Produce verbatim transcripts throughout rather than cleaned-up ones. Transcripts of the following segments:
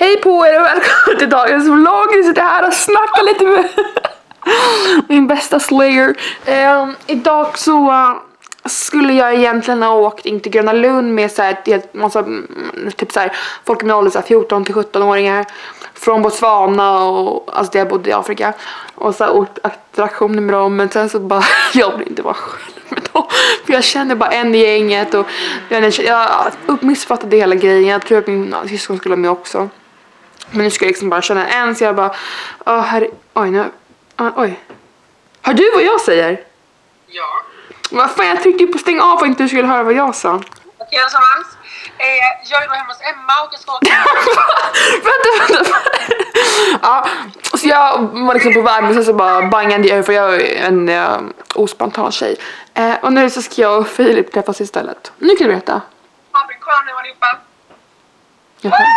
Hej på er och välkommen till dagens vlogg. Jag sitter här och snackar lite med min bästa slayer. um, Idag så uh, skulle jag egentligen ha åkt in till Gröna Lund med så här, ett massa typ så här, folk med ålder fjorton till sjutton-åringar från Botswana och alltså där jag bodde i Afrika. Och så här, åkt attraktioner med dem. Men sen så bara, jag vill inte vara själv med dem. För jag känner bara en i gänget. Och jag, jag uppmissfattade hela grejen. Jag tror att min syskon skulle med också. Men nu ska jag liksom bara känna en. Så jag bara, åh här, oj nu, uh, oj. Hör du vad jag säger? Ja. Vad fan, jag tryckte ju på stäng av för att inte du skulle höra vad jag sa. Okej, okay, allesammans. Eh, jag är då hemma hos Emma och jag ska åka. Vänta, vänta. Ja, så jag var liksom på väg, men sen så bara bangade jag, för jag är en uh, ospontan tjej. Eh, och nu så ska jag och Filip träffas istället. Nu kan du berätta. Ha en kram nu allihopa. Jaha.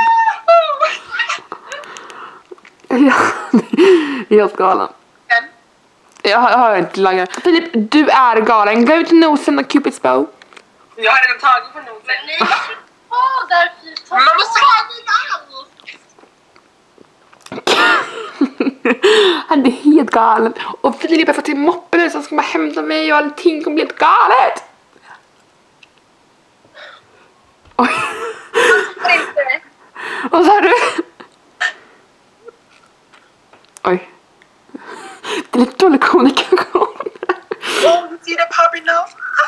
Ja, helt galen. Jag har, jag har inte lagrat. Filip, du är galen. Gå ut nosen och Cupid's bow. Jag har redan tagit på nosen. Men nej, åh, där Filip. Man måste ha dina Han är helt galen. Och Filip har fått till moppen nu så han ska bara hämta mig och allting kommer bli helt galet. Oj. Vad sa du? Oj. Det är lite dålig kommunikation. Oh, you see the puppy now?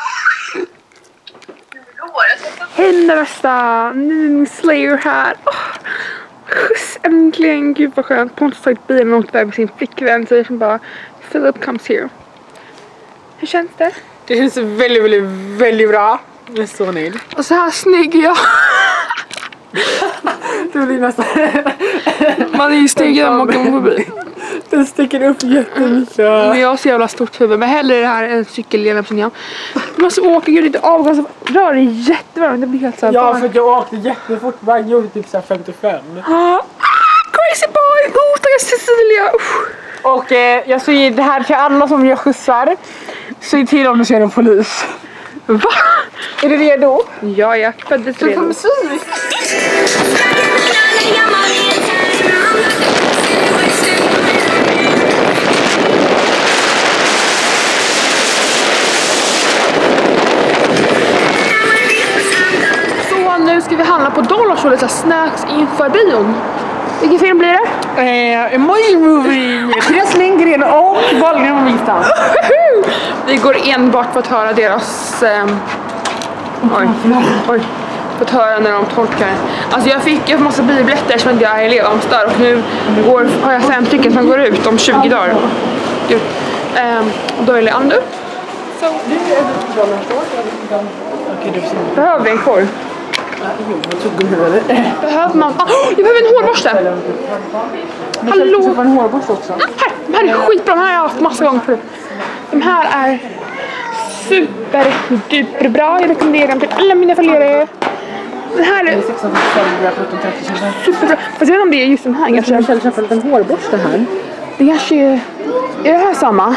Hej bästa, nu är min slayer här. Oh, skjuts, äntligen, gud vad skönt. Pontus har tagit bilen och åkt iväg med sin flickvän. Så jag som bara, Philip comes here. Hur känns det? Det känns väldigt, väldigt, väldigt bra. Jag är så nöjd. Och så här snygg jag. Det blir nästan... Man är ju snyggare än man åker förbi. Den sticker upp jättemycket. Men jag har så jävla stort huvud. Men hellre det här än cykelleven som jag. Man måste åka, gud lite avgas. Rör det jättevarmt. Det blir helt så här. Ja, för jag åkte jättefort. Jag gjorde typ så här femtiofem. Ah, crazy boy! Oh, tack Cecilia! Uh. Och eh, jag säger det här till alla som jag skjutsar. Säg till om du ser en polis. Va? Är du redo? Ja, jag föddes Du redo. får musik. Så nu ska vi handla på Dollars och lite snacks inför bion. Vilken film blir det? Eh, Emoji Movie med Therese Lindgren och Wahlgren och Wistam. Vi går enbart för att höra deras... Um, oj, oj. För att höra när de tolkar. Alltså jag fick en massa biobiljetter som jag är elevamstör. Och nu går, har jag fem stycken som går ut om tjugo dagar. Um, och då är det andu. Så. Behöver vi en korv? Behöver man... Ah, jag behöver en hårborste! Hallå! Jag en hårborste också. Mm, här! De här är skitbra, de här har jag haft massa gånger förut. De här är super duper bra. Jag rekommenderar dem till alla mina följare. Den här är superbra. Fast jag vet inte om det är just den här. Jag ska själv köpa en liten hårborste här. Det kanske är... Är det här samma?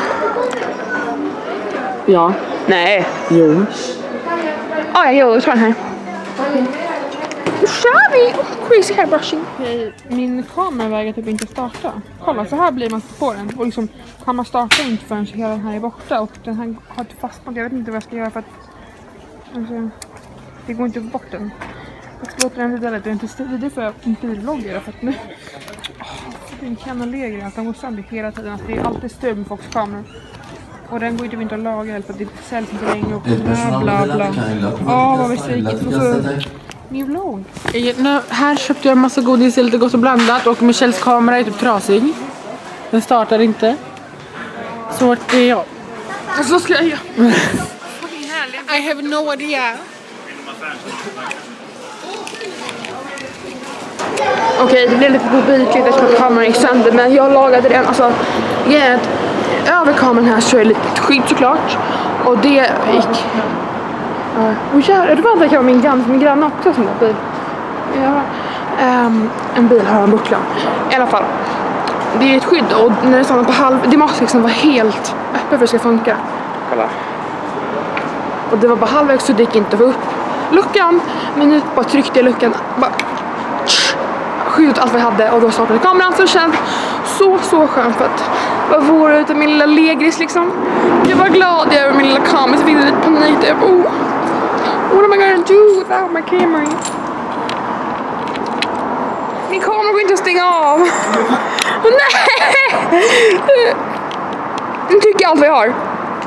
Ja. Nej. Jo. Ah, ja, jag tar den här. Nu kör vi! Oh, crazy hairbrushing. Okej, min kamera väger typ inte starta. Kolla, så här blir man på den. Och liksom, kameran startar inte förrän hela den här är borta. Och den här har inte fastnat. Jag vet inte vad jag ska göra för att... Alltså, det går inte att få bort den. Jag ska låta den vidare lite. Det är inte stidigt för en bilvloggare. För att nu... Oh, den kan ha lägre. Att den går sönder hela tiden. Att det är alltid stöd med folks kameror. Och den går ju inte att laga för att det säljs inte längre och bla bla bla. Åh, vad besviket. Och så min vlogg. Nu, här köpte jag en massa godis, lite gott och blandat. Och Michelles kamera är typ trasig. Den startar inte. Så att det är jag. Och så ska jag göra. I have no idea. Okej, det blev lite publikligt eftersom kameran gick sönder. Men jag lagade den. Alltså, yeah, över kameran här så är det lite skydd såklart. Och det gick... Uh, oh, jävlar, det var inte min grann, min granne också som har bil. Ja, um, en bil har en buckla. I alla fall, det är ett skydd och när det stannar på halv, det måste liksom vara helt öppet för att det ska funka. Kolla. Och det var bara halvvägs så det gick inte att få upp luckan. Men nu bara tryckte jag luckan. Bara, skjutit allt vi hade och då startade kameran, så det känns så så skönt för att vara vår utav min lilla legris liksom. Jag var glad över min lilla kamera, så fick jag lite panik där. Oh, what am I gonna do without my camera? Min kamera går inte att stänga av. Nej! Nu tycker jag allt vad jag har.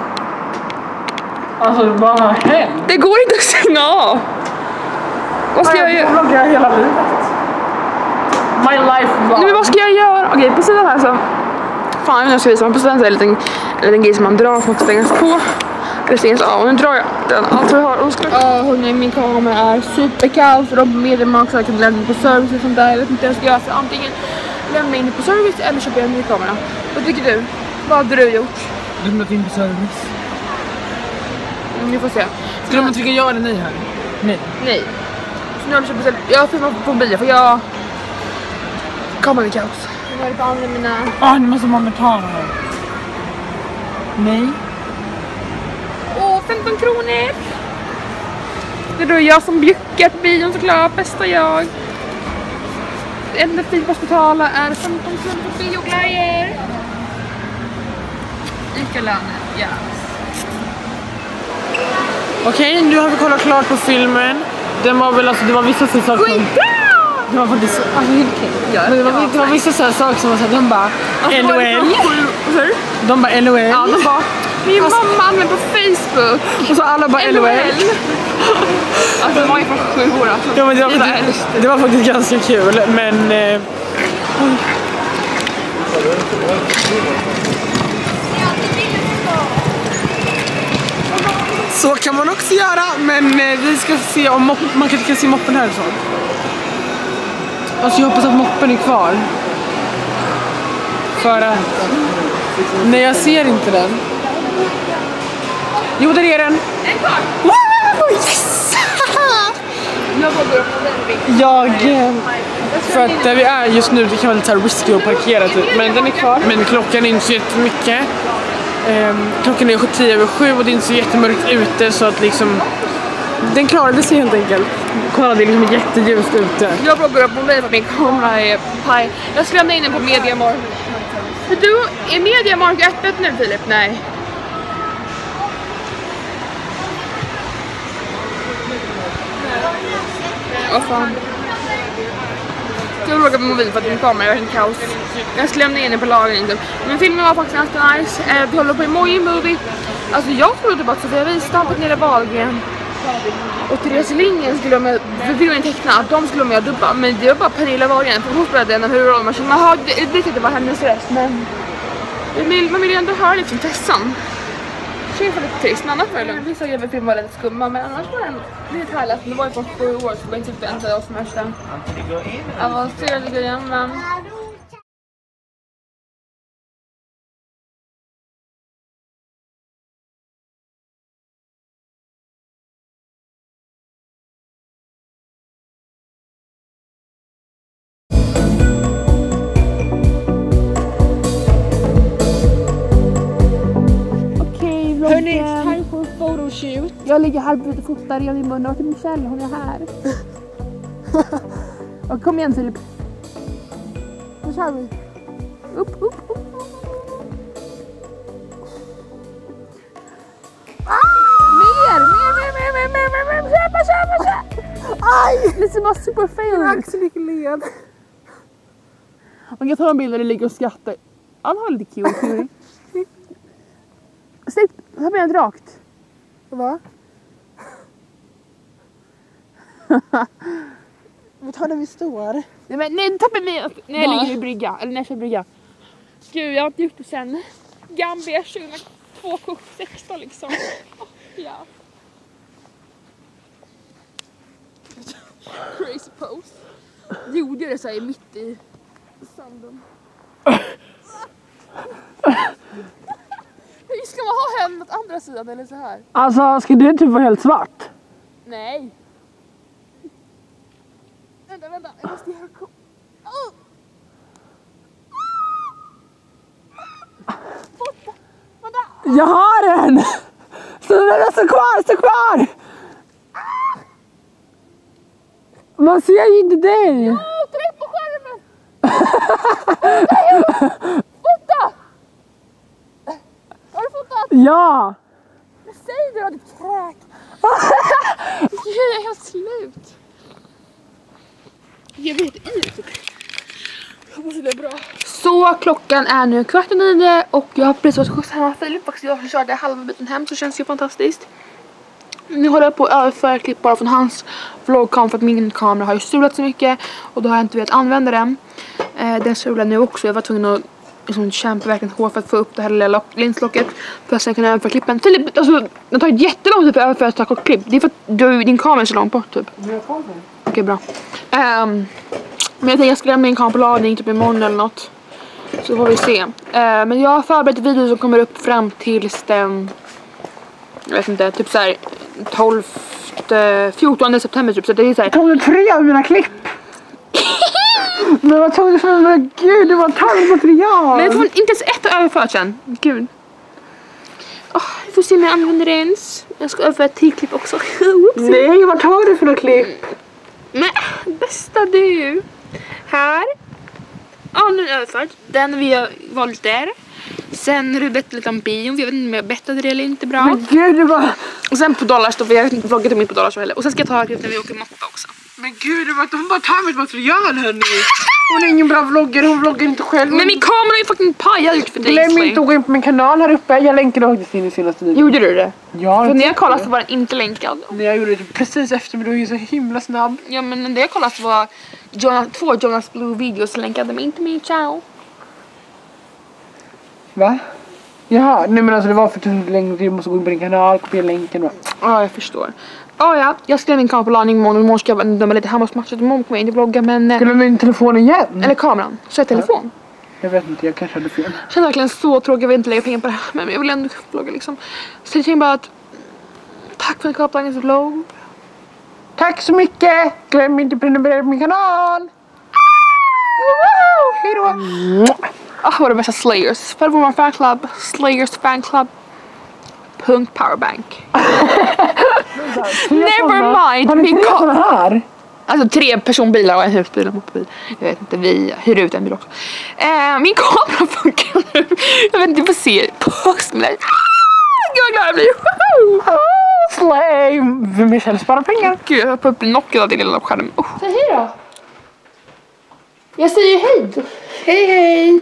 Alltså vad har hänt? Det går inte att stänga av. Vad ska jag göra? Jag vloggar hela livet. My life vlog. Nej, men vad ska jag göra? Okej, på sidan här så... Fan, jag ska visa mig. På sidan så är det en liten, en liten grej som man drar som måste stängas på. Eller stängas av. Och nu drar jag den. Allt vad jag har. Ja, hörni, min kamera är superkall. För de medlemmar också kan lämna på service och sånt där. Jag vet inte vad jag ska göra. Så antingen lämna in på service eller köpa en ny kamera. Vad tycker du? Vad hade du gjort? Lämnat in på service. Mm, vi får se. Skulle man trycka ja eller nej här? Nej. Nej. Så nu har jag köpt istället. Jag filmar på mobilen för jag... Kameran är kaos. Nu är det på andra mina... Ah, nu måste man betala här. Nej. Åh, femton kronor! Det är då jag som bjuckar på bion såklart, bästa jag. Det enda vi måste betala är femton kronor på biogrejer. Ica-lönen, ja. Okej, okay, nu har vi kollat klart på filmen. Den var väl alltså, det var vissa saker som... Det var faktiskt... Alltså, ja, det, var, det var vissa så här saker som var såhär, de bara... Alltså, L O L. De bara L O L. Ja, de bara... Min alltså, mamma använder på Facebook. Och så alla bara L O L. Alltså, de var ju från sju år. Alltså, ja, men det, var faktiskt, det var faktiskt ganska kul, men... Eh, så kan man också göra, men eh, vi ska se om mopp, man kan, kan se moppen härifrån. Alltså jag hoppas att moppen är kvar. För att... Nej, jag ser inte den. Jo, där är den. En kvar! Wow, yes! Jag vågar upp den. Jag... Eh, för att där vi är just nu, det kan vara lite så här risky att parkera typ. Men den är kvar. Men klockan är inte så jättemycket. Eh, klockan är tio över sju och det är inte så jättemörkt ute, så att liksom... Den klarade sig helt enkelt. Kolla, det är liksom jätteljust ute. Jag vloggar upp på mig för att min kamera är paj. Jag ska lämna in den på Mediamark. Du, är Mediamark öppet nu, Filip? Nej. Vad fan. Jag vloggar på mobil för att min kamera är en kaos. Jag ska lämna in den på lagring. Men filmen var faktiskt ganska nice. Vi håller på Emoji Movie. Alltså jag trodde bara att Sofia Wistam på Nere Wahlgren och Therese Lindgren skulle med filmen teckna att de skulle med och dubba, men det var bara Pernilla Wahlgren för hon spelade en av huvudrollerna. Man hörde det det var hennes röst, men man vill ju ändå höra liksom Tessan. Det var lite trist, men annars var det lugnt. Vissa grejer filmen var lite skumma, men annars var den lite härligt. Det var ju från sju år, så det var inte vänta oss mesta. Jag var trevlig grejen, men... Hörni, time for photoshoot. Jag ligger här och fotar redan i munnen och till Michelle, hon är här. Och kom igen Filip. Nu kör vi. Upp, upp, upp. Ah! Mer, mer, mer, mer, mer, mer, mer, mer, köpa, köpa, köpa. Aj! Det ser bara super fail ut. Axel gick led. Och jag tar en bild där det ligger och skrattar. Han har lite cute. Släpp, ta med rakt. Va? Vi tar när vi står. Nej, men nej, ta med mig när jag ligger i brygga. Eller när jag kör brygga. Gud, jag har inte gjort det sen Gambia tjugohundratvå sexton liksom. Oh, ja. Crazy pose. Gjorde det så här mitt i sanden. Hur ska man ha henne åt andra sidan eller så här? Alltså, ska det typ vara helt svart? Nej. Vänta, vänta. Jag måste göra ko... Oh! Borta. Vänta. Jag har den! Så stå kvar, stå kvar! Man ser ju inte dig! Oh, tryck på skärmen! Ja! Men säg det då, du kräk! Jag är helt slut. Jag vet inte. Jag hoppas det är bra. Så klockan är nu kvart och nio och jag har precis varit skjuts hemma Filip och jag körde halva biten hem, så känns det ju fantastiskt. Nu håller jag på att överföra klipp bara från hans vloggkam för att min kamera har ju strulat så mycket och då har jag inte velat använda den. Eh, den strular nu också. Jag var tvungen att liksom, kämpa verkligen hårt för att få upp det här lilla linslocket för att sen kunna överföra klippen. Filip, alltså, det tar jättelång tid för att överföra ett stack klipp. Det är för att du, din kamera är så långt bort typ. Okej, okay, bra. Um, men jag tänkte jag ska lämna min kamera på ladning typ imorgon eller något. Så får vi se. Uh, men jag har förberett video som kommer upp fram tills den, jag vet inte, typ såhär tolfte, fjortonde september typ. Så det är såhär. Tog du tre av mina klipp? Men vad tog du för mig? Gud, det var tallmaterial. Men jag tror inte ens ett har överfört sen. Gud. Oh, jag får se om jag använder det ens. Jag ska överföra ett till klipp också. Nej, vad tar du för några klipp? Men bästa du. Här. Ja, nu är det överfört. Den vi har valt där. Sen har du bett lite om bion. Jag vet inte om jag bettade det eller inte bra. Men gud, det var... Och sen på Dollarstore, för jag har inte vloggat om mitt på Dollarstore heller. Och sen ska jag ta klipp när vi åker moppa också. Men gud, det var, hon bara tar mitt material hörni. Hon är ingen bra vloggare, hon vloggar inte själv. Men min kamera är ju fucking pajad för dig. Glöm inte att gå in på min kanal här uppe. Jag länkade faktiskt in i senaste videon. Gjorde du det? Ja. För när jag kollade så var den inte länkad. När jag gjorde det precis efter, men du är ju så himla snabb. Ja, men det jag kollade så var Jonas, två Jonas Blue videos länkade men inte min ciao. Va? Jaha, nej men alltså det var för att länge du måste gå in på din kanal, kopiera länken va? Ja, jag förstår. Ja, ja, jag ska min kamera på ladning imorgon och imorgon ska jag döma lite Hammarsmatch. Imorgon kommer jag inte vlogga, men... Ska du med din telefon igen? Eller kameran. Så är telefon. Jag vet inte, jag kanske hade fel. Jag känner verkligen så tråkigt, jag vill inte lägga pengar på det här, men jag vill ändå vlogga liksom. Så jag tänker bara att... Tack för att ni kollade på dagens vlogg. Tack så mycket! Glöm inte att prenumerera på min kanal! Hej då! Ah, vad är det bästa Slayers? För vår fanclub, Slayers fanclub. Punkt powerbank. Never mind. Har ni Min tre ka- såna här? Alltså tre personbilar och en husbil och en motorbil. Jag vet inte, vi hyr ut en bil också. Eh, min kamera funkar nu. Jag vet inte, vi får se. Påskmillar. Gud vad glad jag blir. Oh, slay! Michelle sparar pengar. Gud, jag har på upp Nokia av din lilla skärm. Oh. Säg hej då. Jag säger hej. Hej hej.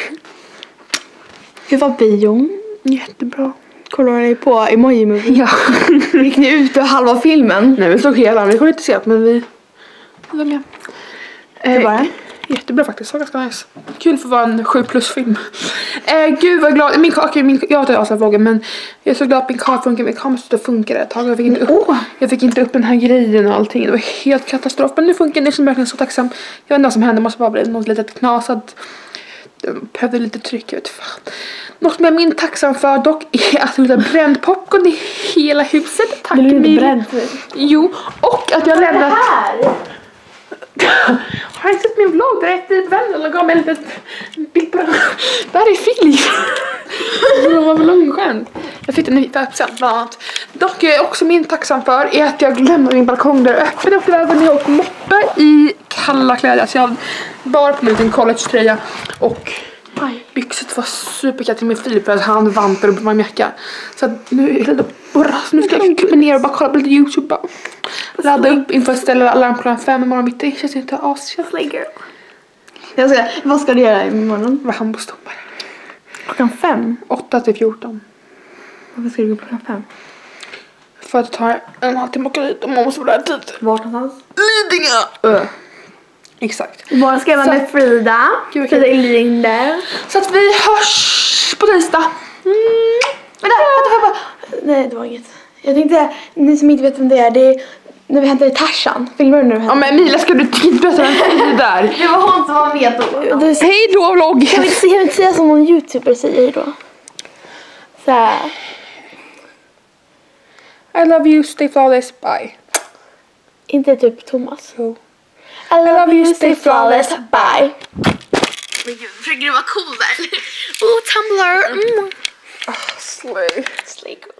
Hur var bion? Jättebra. Kollar ni på Emoji Movie? Ja. Gick ni ut ur halva filmen? Nej, vi såg hela. Vi kunde inte se det, men vi... Vi var med. Hur var det? Jättebra faktiskt, så ganska nice. Kul för att vara en sju plus film. Eh, gud vad glad, min kamera, min, jag tar av vloggen men jag är så glad att min kamera funkar, min kamera stod och funkar ett tag. Jag fick, inte upp, oh. jag fick inte upp den här grejen och allting, det var helt katastrof. Men nu funkar det, så verkligen så tacksam. Jag vet inte vad som hände, måste bara bli något litet knasat. Jag behövde lite tryck, jag vet fan. Något som jag är min tacksam för dock är att jag har bränt popcorn i hela huset. Tack Emilia. Jo, och att jag lämnat... Har jag sett min vlogg där ett vän eller gav mig en liten bild på den? Det här är Filip. Det var väl långskärm. Jag fick den i Pepsi bland annat. Dock är också min tacksam för är att jag lämnade min balkong där öppen och vägen när jag åker moppe i kalla kläder. Så jag har bara på mig en college-tröja och byxet var superkallt till min Filip för att han vantar upp min jacka. Så att nu är det bara, nu ska jag klippa ner och bara kolla på lite YouTube bara. Ladda upp inför att ställa alarm klockan fem imorgon mitt. Det känns inte as-slay girl. Jag ska, vad ska du göra imorgon? Vad handbollsdomare. Klockan fem? åtta till fjorton. Varför ska du gå klockan fem? För att det tar en halvtimme att åka dit och man måste vara där tid. Vart någonstans? Lidingö! Uh. Exakt. Imorgon ska jag vara med Frida. Gud, Frida är Linder. Så att vi hörs på tisdag. Mm. Vänta, vänta, vänta. Nej, det var inget. Jag tänkte, ni som inte vet vem det är, det är när vi hämtade Tarzan. Filmar du nu? Ja men Emilia, ska du tidböta den tid där? Det var hon som var med då. Hej då vlogg! Jag vill inte säga, säga som någon youtuber säger då. Såhär. I love you, stay flawless, bye. Inte typ Thomas. So. I love you, stay flawless, bye. Men gud, försöker du vara cool där? Oh, Tumblr! Mm. Oh, slay. Slay.